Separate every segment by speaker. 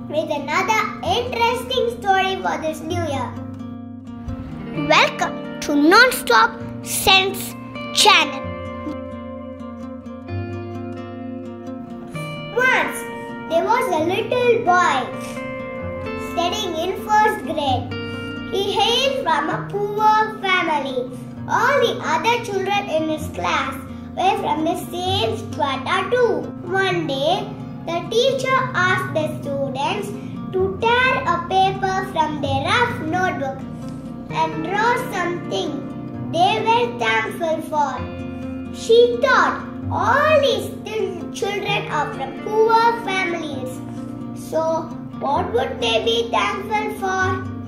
Speaker 1: with another interesting story for this new year. Welcome to Nonstop Sense channel. Once there was a little boy studying in first grade. He hailed from a poor family. All the other children in his class were from the same strata too. One day, the teacher asked the students to tear a paper from their rough notebook and draw something they were thankful for. She thought all these children are from poor families. So, what would they be thankful for?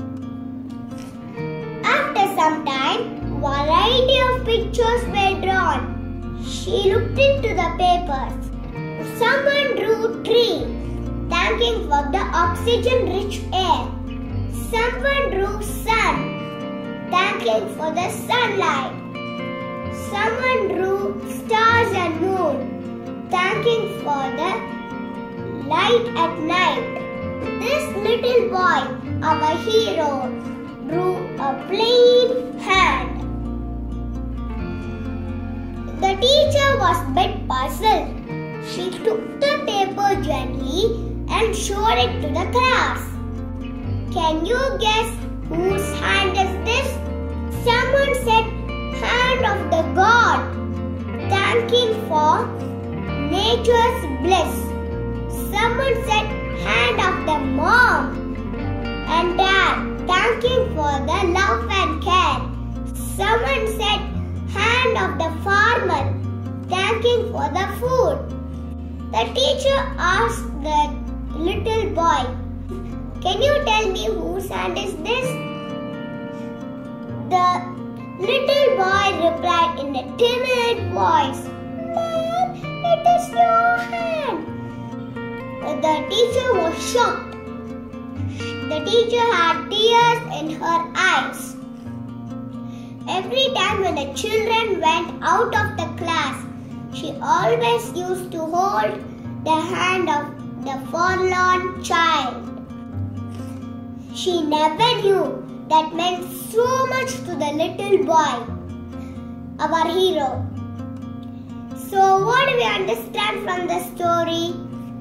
Speaker 1: After some time, variety of pictures were drawn. She looked into the papers. Someone drew tree, thanking for the oxygen-rich air. Someone drew sun, thanking for the sunlight. Someone drew stars and moon, thanking for the light at night. This little boy, our hero, drew a plain hand. The teacher was a bit puzzled. She took the paper gently and showed it to the class. Can you guess whose hand is this? Someone said, hand of the God, thanking for nature's bliss. Someone said, hand of the mom and dad, thanking for the love and care. Someone said, hand of the farmer, thanking for the food. The teacher asked the little boy, can you tell me whose hand is this? The little boy replied in a timid voice, Mom, it is your hand. The teacher was shocked. The teacher had tears in her eyes. Every time when the children went out of the class, she always used to hold the hand of the forlorn child. She never knew that meant so much to the little boy, our hero. So what do we understand from the story?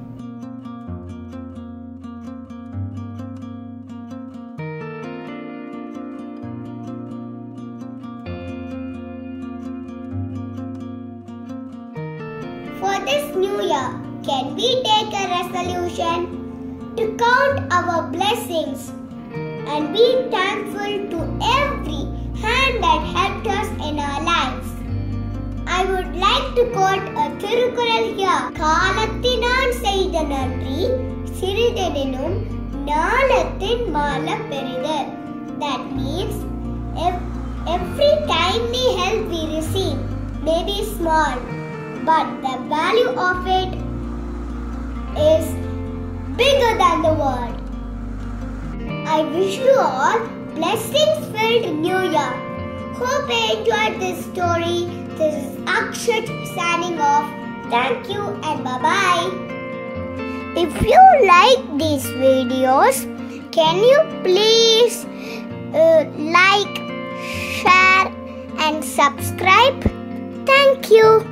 Speaker 1: For this new year, can we take a resolution to count our blessings and be thankful to every hand that helped us in our lives? I would like to quote a Thirukural here. Kaalathinaal Seidha Nandri, siridheninum, gnyanathin, maala, peridhu. That means every tiny help we receive may be small, but the value of it is bigger than the world. I wish you all blessings-filled New Year. Hope you enjoyed this story. This is Akshat signing off. Thank you and bye-bye. If you like these videos, can you please like, share and subscribe? Thank you.